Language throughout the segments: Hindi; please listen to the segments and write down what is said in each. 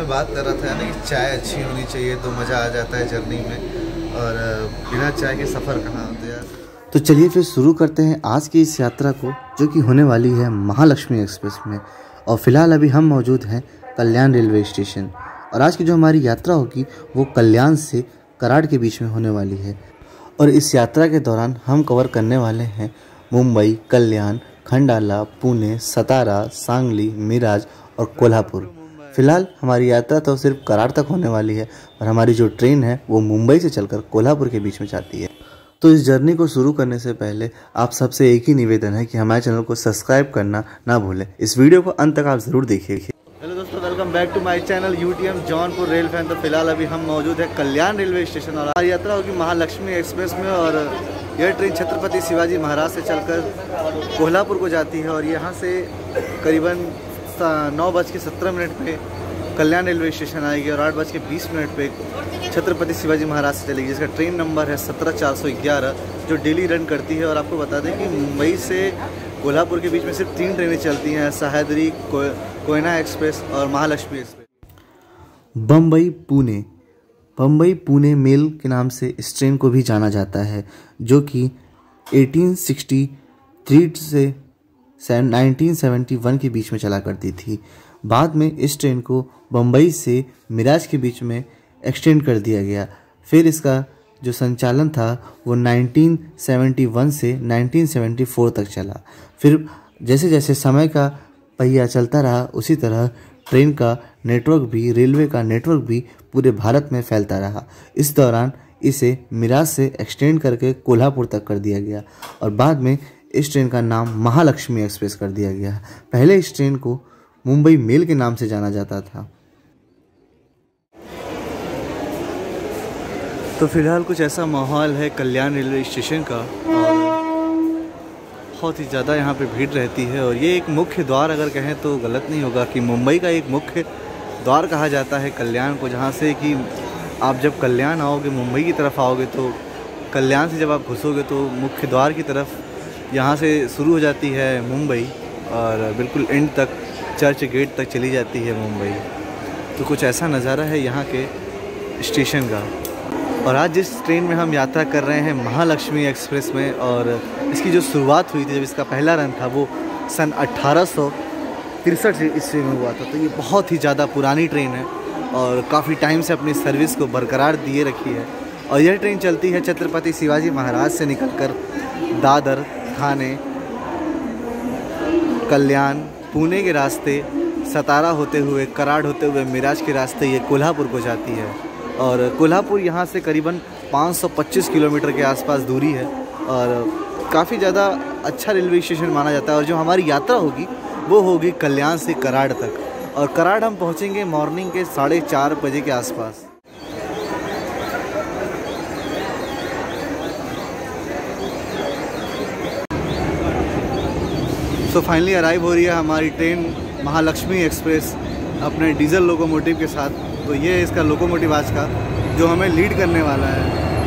मैं बात कर रहा था ना कि चाय अच्छी होनी चाहिए तो मज़ा आ जाता है जर्नी में, और बिना चाय के सफ़र कहाँ होते यार। तो चलिए फिर शुरू करते हैं आज की इस यात्रा को, जो कि होने वाली है महालक्ष्मी एक्सप्रेस में। और फिलहाल अभी हम मौजूद हैं कल्याण रेलवे स्टेशन, और आज की जो हमारी यात्रा होगी वो कल्याण से कराड़ के बीच में होने वाली है। और इस यात्रा के दौरान हम कवर करने वाले हैं मुंबई, कल्याण, खंडाला, पुणे, सतारा, सांगली, मिराज और कोल्हापुर। फिलहाल हमारी यात्रा तो सिर्फ कराड़ तक होने वाली है, और हमारी जो ट्रेन है वो मुंबई से चलकर कोल्हापुर के बीच में जाती है। तो इस जर्नी को शुरू करने से पहले आप सबसे एक ही निवेदन है कि हमारे चैनल को सब्सक्राइब करना ना भूलें। इस वीडियो को अंत तक आप ज़रूर देखिए। हेलो दोस्तों, welcome back to my channel UTM Jaunpur rail fan. तो फिलहाल अभी हम मौजूद है कल्याण रेलवे स्टेशन, और हमारी यात्रा होगी महालक्ष्मी एक्सप्रेस में। और यह ट्रेन छत्रपति शिवाजी महाराज से चलकर कोल्हापुर को जाती है, और यहाँ से करीबन 9:17 पे कल्याण रेलवे स्टेशन आएगी, और 8:20 पे छत्रपति शिवाजी महाराज से चलेगी, जिसका ट्रेन नंबर है 17411, जो डेली रन करती है। और आपको बता दें कि मुंबई से कोल्हापुर के बीच में सिर्फ 3 ट्रेनें चलती हैं, सह्याद्री, कोयना एक्सप्रेस और महालक्ष्मी एक्सप्रेस। बम्बई पुणे मेल के नाम से इस ट्रेन को भी जाना जाता है, जो कि 1863 से 1971 के बीच में चला करती थी। बाद में इस ट्रेन को बम्बई से मिराज के बीच में एक्सटेंड कर दिया गया। फिर इसका जो संचालन था वो 1971 से 1974 तक चला। फिर जैसे जैसे समय का पहिया चलता रहा, उसी तरह ट्रेन का नेटवर्क भी, रेलवे का नेटवर्क भी पूरे भारत में फैलता रहा। इस दौरान इसे मिराज से एक्सटेंड करके कोल्हापुर तक कर दिया गया, और बाद में इस ट्रेन का नाम महालक्ष्मी एक्सप्रेस कर दिया गया। पहले इस ट्रेन को मुंबई मेल के नाम से जाना जाता था। तो फिलहाल कुछ ऐसा माहौल है कल्याण रेलवे स्टेशन का, और बहुत ही ज़्यादा यहाँ पे भीड़ रहती है। और ये एक मुख्य द्वार अगर कहें तो गलत नहीं होगा कि मुंबई का एक मुख्य द्वार कहा जाता है कल्याण को, जहाँ से कि आप जब कल्याण आओगे, मुंबई की तरफ आओगे, तो कल्याण से जब आप घुसोगे तो मुख्य द्वार की तरफ यहाँ से शुरू हो जाती है मुंबई, और बिल्कुल एंड तक चर्च गेट तक चली जाती है मुंबई। तो कुछ ऐसा नज़ारा है यहाँ के स्टेशन का। और आज जिस ट्रेन में हम यात्रा कर रहे हैं महालक्ष्मी एक्सप्रेस में, और इसकी जो शुरुआत हुई थी, जब इसका पहला रन था, वो सन 1863 ईस्वी में हुआ था। तो ये बहुत ही ज़्यादा पुरानी ट्रेन है, और काफ़ी टाइम से अपनी सर्विस को बरकरार दिए रखी है। और यह ट्रेन चलती है छत्रपति शिवाजी महाराज से निकलकर दादर, थाने, कल्याण, पुणे के रास्ते, सतारा होते हुए, कराड़ होते हुए, मिराज के रास्ते ये कोल्हापुर को जाती है। और कोल्हापुर यहाँ से करीबन 525 किलोमीटर के आसपास दूरी है, और काफ़ी ज़्यादा अच्छा रेलवे स्टेशन माना जाता है। और जो हमारी यात्रा होगी वो होगी कल्याण से कराड़ तक, और कराड़ हम पहुँचेंगे मॉर्निंग के 4:30 बजे के आसपास। तो फाइनली अराइव हो रही है हमारी ट्रेन महालक्ष्मी एक्सप्रेस अपने डीजल लोकोमोटिव के साथ। तो ये है इसका लोकोमोटिव आज का, जो हमें लीड करने वाला है।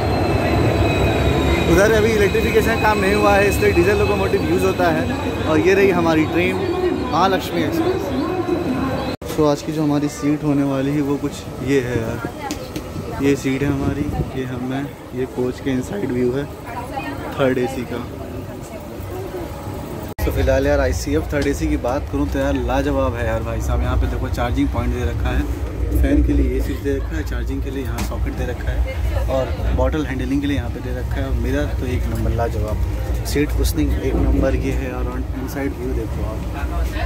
उधर अभी इलेक्ट्रिफिकेशन काम नहीं हुआ है, इसलिए डीजल लोकोमोटिव यूज़ होता है। और ये रही हमारी ट्रेन महालक्ष्मी एक्सप्रेस। तो आज की जो हमारी सीट होने वाली है वो कुछ ये है यार, ये सीट है हमारी, ये हमें, ये कोच के इनसाइड व्यू है 3rd AC का। तो फिलहाल यार ICF 3rd AC की बात करूँ तो यार लाजवाब है यार भाई साहब। यहाँ पे देखो चार्जिंग पॉइंट दे रखा है, फ़ैन के लिए ये स्विच दे रखा है, चार्जिंग के लिए यहाँ सॉकेट दे रखा है, और बॉटल हैंडलिंग के लिए यहाँ पे दे रखा है। और मिरर तो एक नंबर लाजवाब, सीट कुशनिंग एक नंबर ये है। और इनसाइड व्यू देखो आप,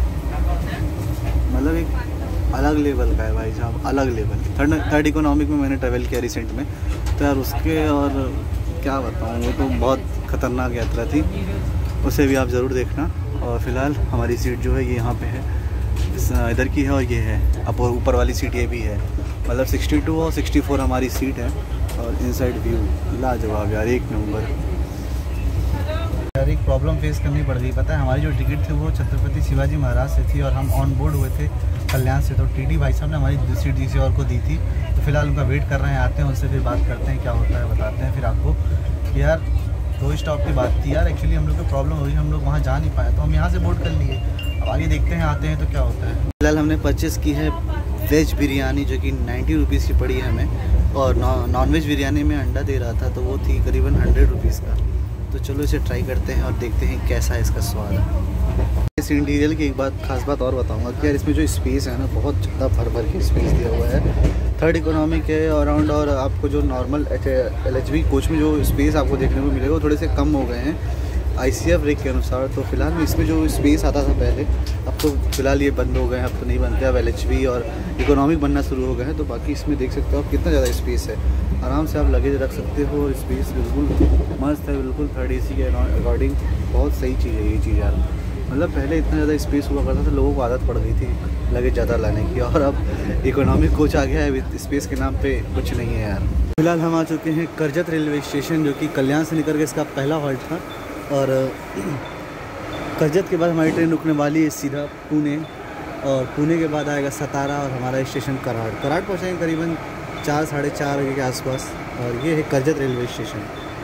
मतलब एक अलग लेवल का है भाई साहब, अलग लेवल। थर्ड इकोनॉमिक में मैंने ट्रैवल किया रिसेंट में, तो यार उसके और क्या बताऊँ, वो तो बहुत ख़तरनाक यात्रा थी, उसे भी आप ज़रूर देखना। और फिलहाल हमारी सीट जो है ये यहाँ पे है, इधर की है, और ये है अब ऊपर वाली सीट ये भी है, मतलब 62 और 64 हमारी सीट है। और इनसाइड व्यू लाजवाब यार, एक नंबर। यार एक प्रॉब्लम फेस करनी पड़ गई, पता है, हमारी जो टिकट थी वो छत्रपति शिवाजी महाराज से थी, और हम ऑन बोर्ड हुए थे कल्याण से। तो TT भाई साहब ने हमारी दूसरी किसी और को दी थी। तो फिलहाल उनका वेट कर रहे हैं, आते हैं उनसे फिर बात करते हैं क्या होता है, बताते हैं फिर आपको। यार 2 स्टॉप की बात थी यार, एक्चुअली हम लोग को प्रॉब्लम हो रही है, हम लोग वहाँ जा नहीं पाए, तो हम यहाँ से बोर्ड कर लिए। अब आगे देखते हैं, आते हैं तो क्या होता है। फिलहाल हमने परचेज़ की है वेज बिरयानी जो कि 90 रुपीज़ की पड़ी है हमें, और नॉन वेज बिरयानी में अंडा दे रहा था तो वो थी करीबन 100 रुपीज़ का। तो चलो इसे ट्राई करते हैं और देखते हैं कैसा है इसका स्वाद। इस इंटीरियर की एक खास बात और बताऊंगा कि यार इसमें जो स्पेस है ना, बहुत ज़्यादा भर के स्पेस दिया हुआ है। थर्ड इकोनॉमी के अराउंड, और आपको जो नॉर्मल LHV कोच में जो स्पेस आपको देखने को मिलेगा वो थोड़े से कम हो गए हैं ICF रेक के अनुसार। तो फिलहाल में इसमें जो स्पेस आता था पहले, अब तो फिलहाल ये बंद हो गए हैं, अब तो नहीं बनते, अब LHV और इकोनॉमिक बनना शुरू हो गए हैं। तो बाकी इसमें देख सकते हो आप कितना ज़्यादा स्पेस है, आराम से आप लगेज रख सकते हो, और स्पेस बिल्कुल मस्त है, बिल्कुल थर्ड AC के अकॉर्डिंग बहुत सही चीज़ है ये चीज़ यार। मतलब पहले इतना ज़्यादा स्पेस हुआ करता था, लोगों को आदत पड़ गई थी लगेज ज़्यादा लाने की, और अब इकोनॉमिक कोच आ गया है, स्पेस के नाम पे कुछ नहीं है यार। फिलहाल हम आ चुके हैं करजत रेलवे स्टेशन, जो कि कल्याण से निकल के इसका पहला हॉल्ट था, और करजत के बाद हमारी ट्रेन रुकने वाली है सीधा पुणे, और पुणे के बाद आएगा सतारा, और हमारा स्टेशन कराड़ पहुँचेंगे करीबन 4 साढ़े 4 बजे के आसपास। और ये है करजत रेलवे स्टेशन।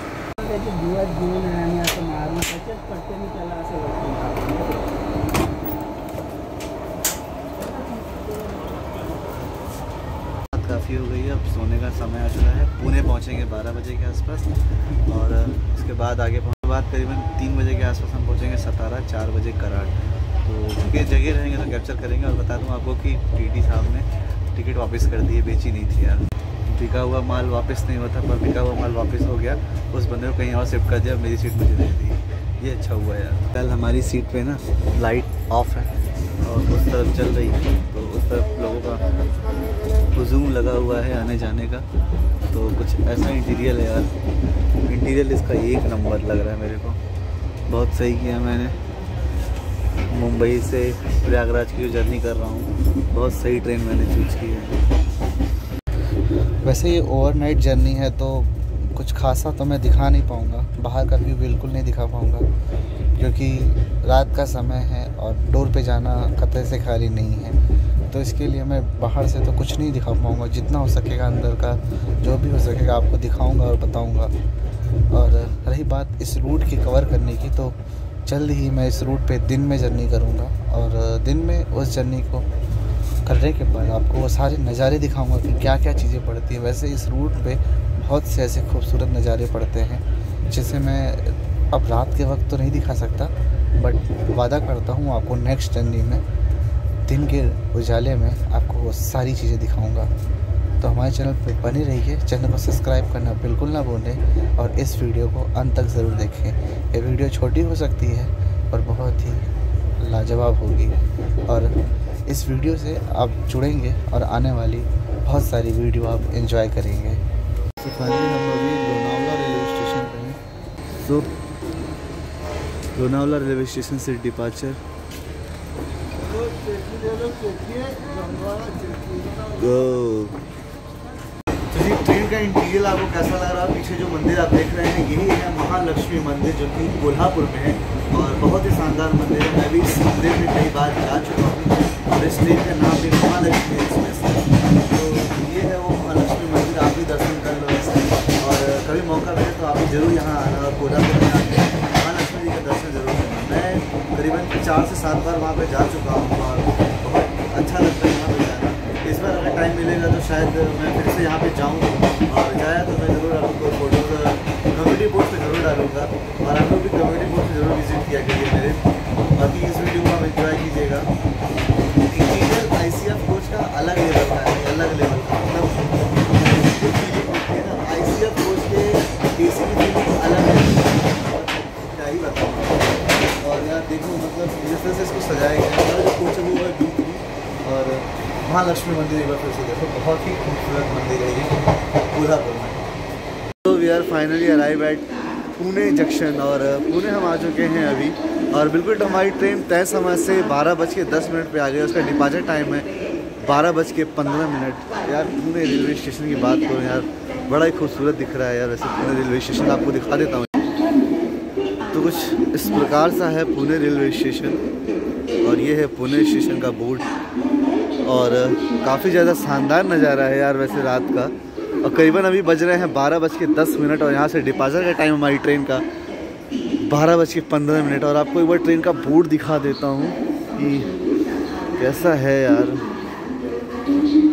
काफ़ी हो गई है, अब सोने का समय आ चुका है। पुणे पहुंचेंगे 12 बजे के आसपास, और उसके बाद आगे बाद करीबन 3 बजे के आसपास हम पहुंचेंगे सतारा, 4 बजे कराड़। तो जिनके जगह रहेंगे तो कैप्चर करेंगे। और बता दूं आपको कि TT साहब ने टिकट वापस कर दी है, बेची नहीं थी यार। बिका हुआ माल वापस नहीं होता, पर बिका हुआ माल वापस हो गया, उस बंदे को कहीं और शिफ्ट कर दिया, मेरी सीट मुझे दे दी, ये अच्छा हुआ यार। कल हमारी सीट पे ना लाइट ऑफ है और उस तरफ चल रही है, तो उस तरफ लोगों का हुजूम लगा हुआ है आने जाने का। तो कुछ ऐसा इंटीरियर है यार, इंटीरियर इसका एक नंबर लग रहा है मेरे को, बहुत सही किया मैंने। मुंबई से प्रयागराज की जो जर्नी कर रहा हूँ, बहुत सही ट्रेन मैंने चूज़ की है। वैसे ये ओवरनाइट जर्नी है, तो कुछ खासा तो मैं दिखा नहीं पाऊँगा, बाहर का व्यू बिल्कुल नहीं दिखा पाऊँगा, क्योंकि रात का समय है और डोर पे जाना खतरे से खाली नहीं है। तो इसके लिए मैं बाहर से तो कुछ नहीं दिखा पाऊँगा, जितना हो सकेगा अंदर का जो भी हो सकेगा आपको दिखाऊँगा और बताऊँगा। और रही बात इस रूट की कवर करने की, तो जल्द ही मैं इस रूट पे दिन में जर्नी करूँगा, और दिन में उस जर्नी को करने के बाद आपको वो सारे नज़ारे दिखाऊंगा कि क्या क्या चीज़ें पड़ती हैं। वैसे इस रूट पे बहुत से ऐसे खूबसूरत नज़ारे पड़ते हैं जिसे मैं अब रात के वक्त तो नहीं दिखा सकता, बट वादा करता हूँ आपको नेक्स्ट जर्नी में दिन के उजाले में आपको वो सारी चीज़ें दिखाऊँगा। तो हमारे चैनल पर बने रहिए, चैनल को सब्सक्राइब करना बिल्कुल ना भूलें, और इस वीडियो को अंत तक ज़रूर देखें। ये वीडियो छोटी हो सकती है और बहुत ही लाजवाब होगी, और इस वीडियो से आप जुड़ेंगे और आने वाली बहुत सारी वीडियो आप एंजॉय करेंगे। तो फाइनली हम अभी लोनावला रेलवे स्टेशन पे हैं। तो लोनावला रेलवे स्टेशन से डिपार्चर। तो ट्रेन का इंटीरियर आपको कैसा लग रहा है? पीछे जो मंदिर आप देख रहे हैं यही है महालक्ष्मी मंदिर, जो कि कोल्हापुर में है, और बहुत ही शानदार मंदिर है। मैं भी इस मंदिर में कई बार जा चुका हूँ, और इस ट्रेन का नाम भी महालक्ष्मी एक्सप्रेस है। तो ये है वो महालक्ष्मी मंदिर, आप भी दर्शन कर लो ऐसे, और कभी मौका मिले तो आप भी ज़रूर यहाँ आना, और कोल्हापुर में आके महालक्ष्मी जी का दर्शन जरूर करना। मैं करीबन 4 से 7 बार वहाँ पर जा चुका हूँ, और बहुत अच्छा लगता है वहाँ पर जाना। इस बार अगर टाइम मिलेगा तो शायद मैं फिर से यहाँ पे जाऊँ, और जाया तो मैं ज़रूर आपको फोटोज़ कम्युनिटी पोस्ट पे ज़रूर डालूँगा, और आप लोग भी कम्युनिटी पोस्ट पे ज़रूर विजिट किया करिए मेरे। बाकी इस वीडियो को आप एंजॉय कीजिएगा। इंटीरियर ICF कोच का अलग लेवल का है, अलग लेवल का, मतलब ICF कोच के AC की फीलिंग अलग है, क्या ही बताऊँ। और यार देखो, मतलब जिस तरह से इसको सजाया गया है, जो कोच है वो है B3, और महालक्ष्मी मंदिर एक बार फिर से देखो, बहुत ही खूबसूरत मंदिर है ये कोल्हापुर में। तो we are finally arrive at Pune junction, और पुणे हम आ चुके हैं अभी, और बिल्कुल हमारी ट्रेन तय समय से 12:10 पे आ गई। उसका डिपार्चर टाइम है 12:15। यार पुणे रेलवे स्टेशन की बात करो यार, बड़ा ही खूबसूरत दिख रहा है यार। वैसे पुणे रेलवे स्टेशन आपको दिखा देता हूँ, तो कुछ इस प्रकार सा है पुणे रेलवे स्टेशन, और ये है पुणे स्टेशन का बोर्ड, और काफ़ी ज़्यादा शानदार नज़ारा है यार वैसे रात का। और करीबन अभी बज रहे हैं 12:10, और यहाँ से डिपार्चर का टाइम हमारी ट्रेन का 12:15। और आपको एक बार ट्रेन का बोर्ड दिखा देता हूँ कि कैसा है यार।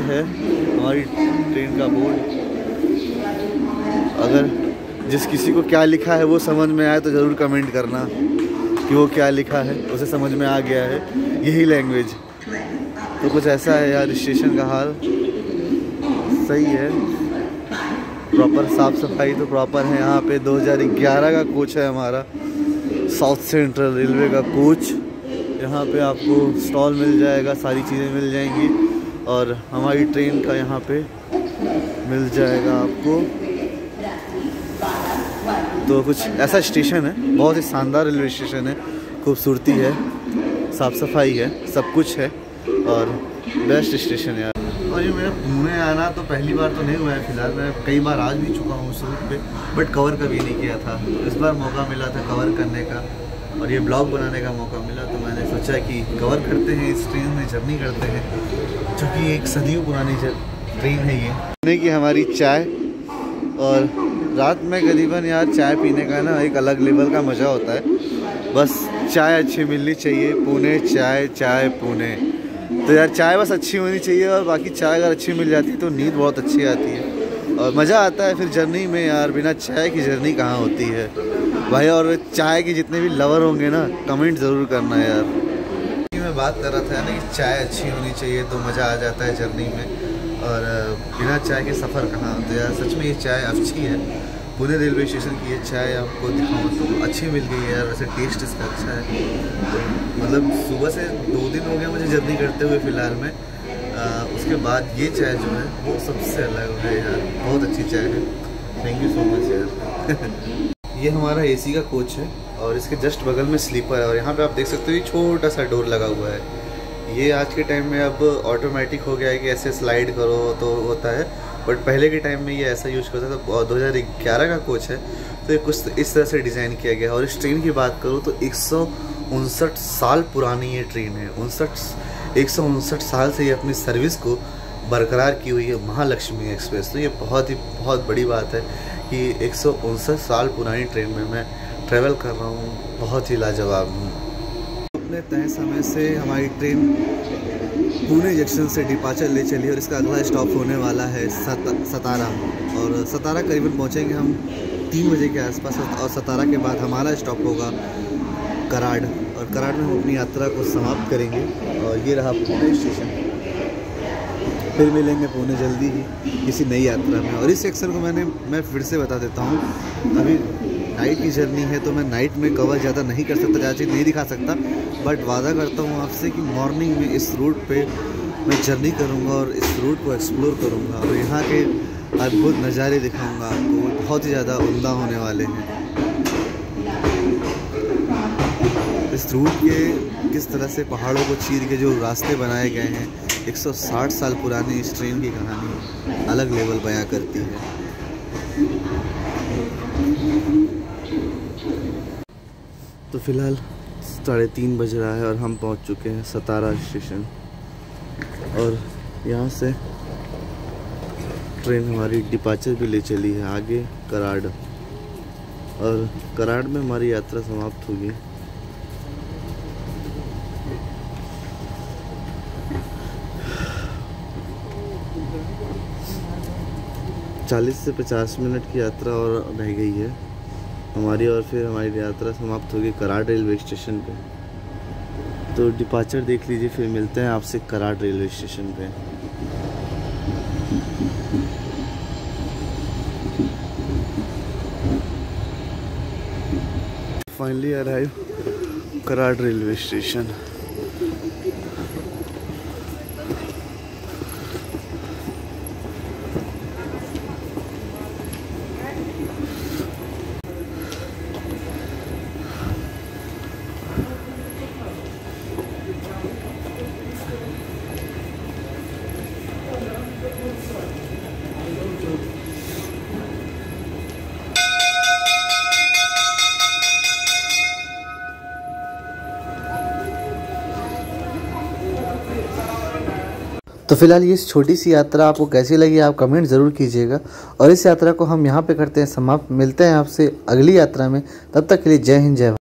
है हमारी ट्रेन का बोर्ड। अगर जिस किसी को क्या लिखा है वो समझ में आए तो ज़रूर कमेंट करना कि वो क्या लिखा है, उसे समझ में आ गया है यही लैंग्वेज। तो कुछ ऐसा है यार स्टेशन का हाल। सही है, प्रॉपर साफ़ सफाई तो प्रॉपर है यहाँ पे। 2011 का कोच है हमारा, साउथ सेंट्रल रेलवे का कोच। यहाँ पे आपको स्टॉल मिल जाएगा, सारी चीज़ें मिल जाएंगी और हमारी ट्रेन का यहाँ पे मिल जाएगा आपको। तो कुछ ऐसा स्टेशन है, बहुत ही शानदार रेलवे स्टेशन है, खूबसूरती है, साफ़ सफाई है, सब कुछ है और बेस्ट स्टेशन है यार। और ये मेरा पुणे आना तो पहली बार तो नहीं हुआ है फिलहाल, मैं कई बार आ भी चुका हूँ उस रूट पे, बट कवर कभी नहीं किया था। इस बार मौका मिला था कवर करने का और ये ब्लॉग बनाने का मौका मिला, तो मैंने सोचा कि कवर करते हैं, इस ट्रेन में जर्नी करते हैं, क्योंकि एक सदियों पुरानी ट्रेन है ये। पीने की हमारी चाय, और रात में करीबन यार चाय पीने का ना एक अलग लेवल का मज़ा होता है। बस चाय अच्छी मिलनी चाहिए, पुणे चाय, चाय पुणे। तो यार चाय बस अच्छी होनी चाहिए और बाकी चाय अगर अच्छी मिल जाती है तो नींद बहुत अच्छी आती है और मज़ा आता है फिर जर्नी में। यार बिना चाय की जर्नी कहाँ होती है भाई। और चाय के जितने भी लवर होंगे ना, कमेंट ज़रूर करना यार। मैं बात कर रहा था ना कि चाय अच्छी होनी चाहिए तो मज़ा आ जाता है जर्नी में, और बिना चाय के सफ़र कहाँ। तो यार सच में ये चाय अच्छी है। पुणे रेलवे स्टेशन की ये चाय आपको दिखाऊँ तो अच्छी मिल गई है यार। वैसे टेस्ट इसका अच्छा है, मतलब सुबह से 2 दिन हो गया मुझे जर्नी करते हुए फ़िलहाल में। उसके बाद ये चाय जो है वो सबसे अलग है यार, बहुत अच्छी चाय है। थैंक यू सो मच यार। ये हमारा एसी का कोच है और इसके जस्ट बगल में स्लीपर है और यहाँ पे आप देख सकते हो ये छोटा सा डोर लगा हुआ है। ये आज के टाइम में अब ऑटोमेटिक हो गया है कि ऐसे स्लाइड करो तो होता है, बट पहले के टाइम में ये ऐसा यूज़ करता था। और 2011 का कोच है तो ये कुछ इस तरह से डिज़ाइन किया गया है। और इस ट्रेन की बात करूँ तो 159 साल पुरानी ये ट्रेन है। 159 साल से ये अपनी सर्विस को बरकरार की हुई है महालक्ष्मी एक्सप्रेस। तो ये बहुत बड़ी बात है कि 159 साल पुरानी ट्रेन में मैं ट्रैवल कर रहा हूँ, बहुत ही लाजवाब हूँ। अपने तय समय से हमारी ट्रेन पुणे जंक्शन से डिपार्चर ले चली और इसका अगला स्टॉप होने वाला है सतारा। और सतारा करीबन पहुँचेंगे हम 3 बजे के आसपास और सतारा के बाद हमारा स्टॉप होगा कराड़, और कराड़ में हम अपनी यात्रा को समाप्त करेंगे। और ये रहा पुणे स्टेशन। फिर मिलेंगे पुणे जल्दी ही किसी नई यात्रा में। और इस सेक्शन को मैं फिर से बता देता हूँ, अभी नाइट की जर्नी है तो मैं नाइट में कवर ज़्यादा नहीं कर सकता, ज़्यादा चीज़ नहीं दिखा सकता, बट वादा करता हूँ आपसे कि मॉर्निंग में इस रूट पे मैं जर्नी करूँगा और इस रूट को एक्सप्लोर करूँगा और यहाँ के अद्भुत नज़ारे दिखाऊँगा आपको, बहुत ही ज़्यादा उम्दा होने वाले हैं। इस रूट के किस तरह से पहाड़ों को चीर के जो रास्ते बनाए गए हैं, 160 साल पुरानी इस ट्रेन की कहानी अलग लेवल बयां करती है। तो फिलहाल 3:30 बज रहा है और हम पहुंच चुके हैं सतारा स्टेशन। और यहाँ से ट्रेन हमारी डिपार्चर भी ले चली है आगे कराड़, और कराड़ में हमारी यात्रा समाप्त होगी। चालीस से 50 मिनट की यात्रा और रह गई है हमारी, और फिर हमारी यात्रा समाप्त होगी कराड़ रेलवे स्टेशन पे। तो डिपार्चर देख लीजिए, फिर मिलते हैं आपसे कराड़ रेलवे स्टेशन पे। Finally arrive Karad railway station. तो फिलहाल ये छोटी सी यात्रा आपको कैसी लगी आप कमेंट ज़रूर कीजिएगा, और इस यात्रा को हम यहाँ पे करते हैं समाप्त। मिलते हैं आपसे अगली यात्रा में, तब तक के लिए जय हिंद जय भारत।